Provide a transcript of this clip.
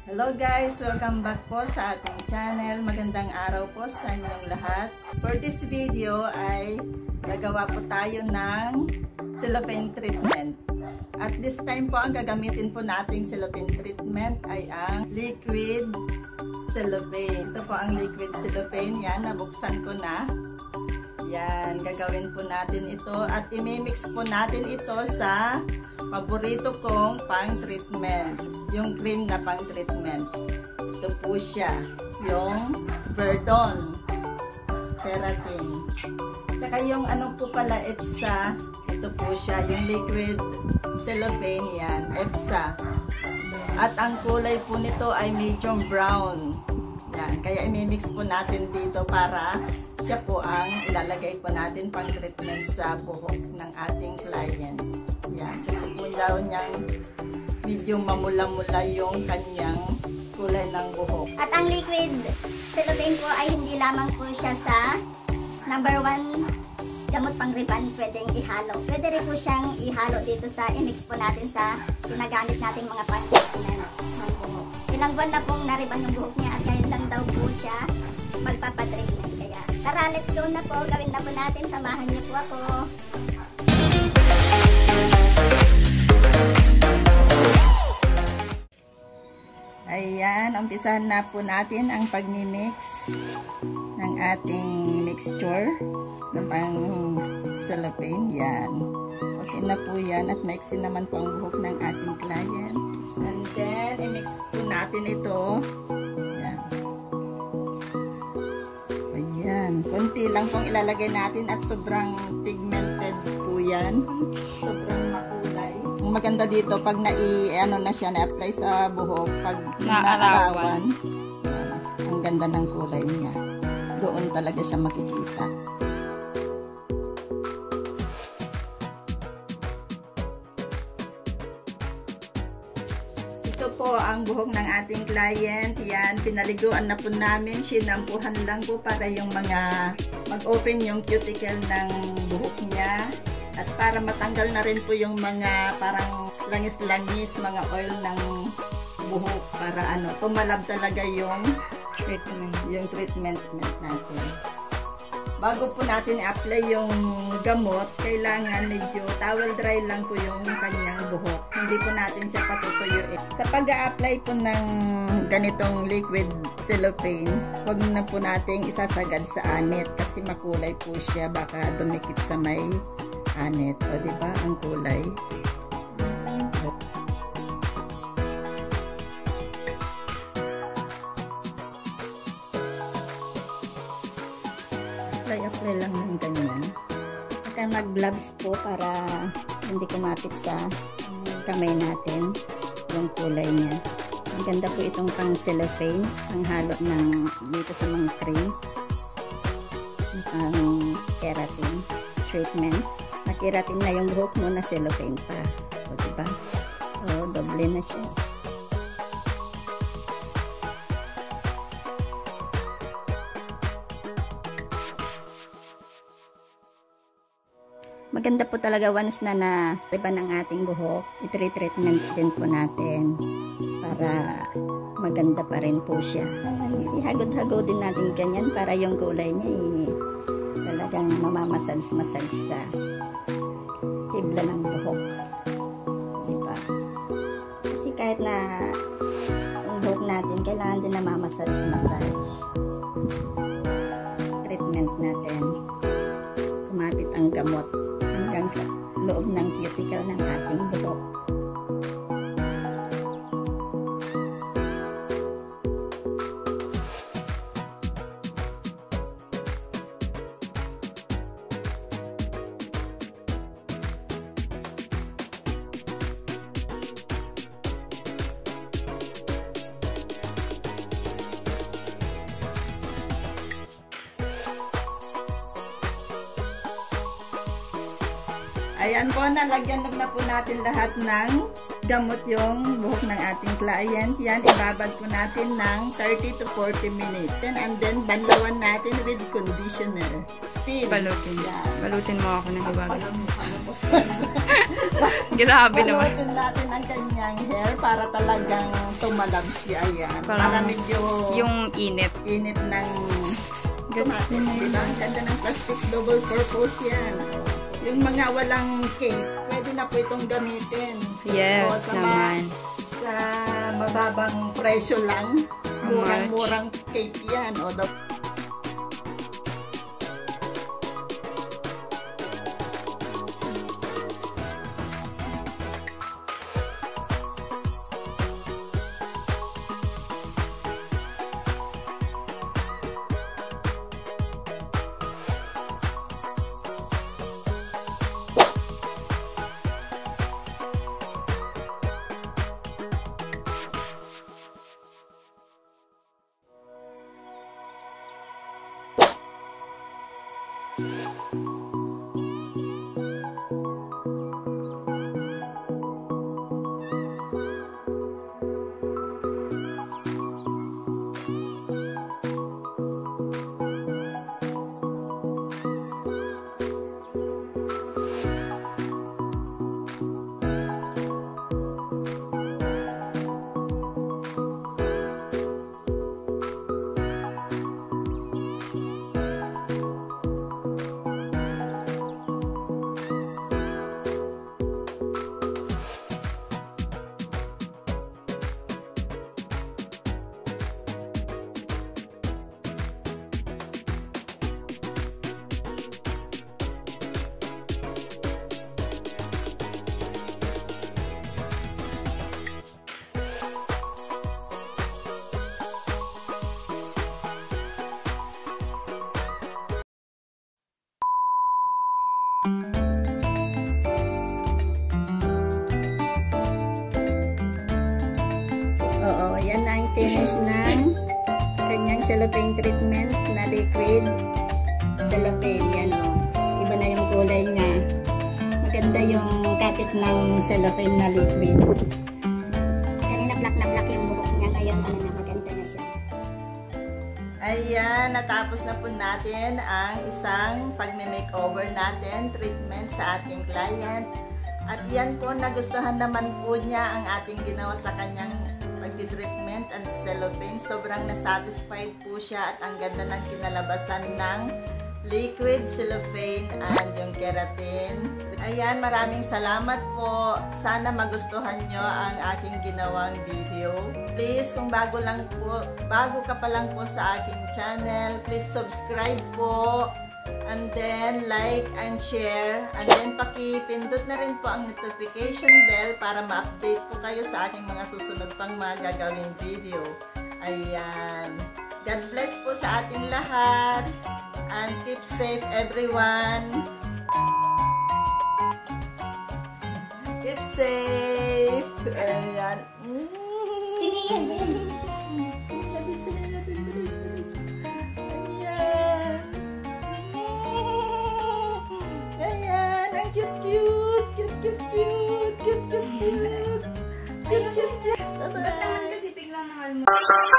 Hello guys! Welcome back po sa ating channel. Magandang araw po sa inyong lahat. For this video ay gagawa po tayo ng cellophane treatment. At this time po ang gagamitin po nating cellophane treatment ay ang liquid cellophane. Ito po ang liquid cellophane. Yan, nabuksan ko na. Yan, gagawin po natin ito at imimix po natin ito sa paborito kong pang-treatment, yung cream na pang-treatment. Ito po siya, yung Verdon Keratin. Saka yung ano po pala, EPSA, ito po siya, yung liquid cellophane, yan, EPSA. At ang kulay po nito ay medium brown. Yan, kaya imimix po natin dito para siya po ang ilalagay po natin pang-treatment sa buhok ng ating client. Yan, gusto po daw niyang medyo mamula-mula yung kanyang kulay ng buhok. At ang liquid cellophane po ay hindi lamang po siya sa number 1 gamot pang-riban pwedeng ihalo. Pwede rin po siyang ihalo dito sa i-mix po natin sa ginagamit nating mga pang-treatment ng buhok. Ilang buwan na pong nariban yung buhok niya at ngayon lang daw po siya magpapadreatment. Kaya tara, let's go na po. Gawin na po natin. Samahan niyo po ako. Ayan, umpisahan na po natin ang pagmimix ng ating mixture ng pang cellophane. Yan. Okay na po yan at maiksi naman po ang buhok ng ating client. And then, i-mix po natin ito. Yan. Ayan. Kunti lang pong ilalagay natin at sobrang pigmented po yan. Sobrang makulay. Ang maganda dito, pag na apply sa buhok, pag naarawan, ang ganda ng kulay niya. Doon talaga siya makikita. Ito po ang buhok ng ating client. Yan, pinaliguan na po namin. Sinampuhan lang po para yung mga mag-open yung cuticle ng buhok niya. At para matanggal na rin po yung mga parang langis-langis, mga oil ng buhok para tumalab talaga yung treatment natin. Bago po natin i-apply yung gamot, kailangan medyo towel dry lang po yung kanyang buhok. Hindi po natin siya patutuyuin. Sa pag-a-apply po ng ganitong liquid cellophane, huwag na po nating isasagad sa anit kasi makulay po siya, baka dumikit sa may anit. O diba ang kulay? Apply lang ng ganyan. At mag-gloves po para hindi kumapit sa kamay natin yung kulay niya. Ang ganda po itong pang cellophane, ang halo ng dito sa mga cream, ang keratin treatment. Nakeratin na yung buhok mo na cellophane pa. O diba? O, doble na siya. Maganda po talaga once na na-riban ang ating buhok, i-treatment din po natin para maganda pa rin po siya. Ihagod-hagod din natin ganyan para yung kulay niya talagang mamamasage-massage sa hibla ng buhok. Diba? Kasi kahit na yung buhok natin, kailangan din na mamassage-massage. Treatment natin. Kumapit ang gamot hanggang sa loob ng cuticle ng ating buhok. Ayan po, nalagyan na po natin lahat ng gamot yung buhok ng ating client. Yan, ibabad po natin ng 30 to 40 minutes. And then, banlawan natin with conditioner. Steam. Balutin. Yan. Balutin mo ako ng ibabad. Grabe naman. Palutin natin ang kanyang hair para talagang tumalab siya. Ayan. Para medyo yung init. Init ng Ganda na yun. diba? Ang ganda ng plastic, double purpose yan. Yung mga walang cape, pwede na po itong gamitin. Yes, naman. Sa mababang presyo lang. Murang-murang cape yan. O, oo, yan na ang finish ng kanyang cellophane treatment na liquid cellophane. Yan o. Iba na yung kulay niya. Maganda yung kapit ng cellophane na liquid. Kanina black na black yung buhok niya. Ngayon maganda na siya. Ayan, natapos na po natin ang isang pagme-makeover natin, treatment sa ating client. At yan po, nagustuhan naman po niya ang ating ginawa sa kanyang pagdi-treatment and cellophane. Sobrang na-satisfied po siya at ang ganda ng kinalabasan ng liquid cellophane and yung keratin. Ayan, maraming salamat po. Sana magustuhan nyo ang aking ginawang video. Please, kung bago ka pa lang po sa aking channel, please subscribe po. And then, like and share. And then, pakipindot na rin po ang notification bell para ma-update po kayo sa aking mga susunod pang mga gagawing video. Ayan. God bless po sa ating lahat. And keep safe, everyone. Keep safe. Ayan. Sige, yan. Ba't naman kasi biglang naman mo?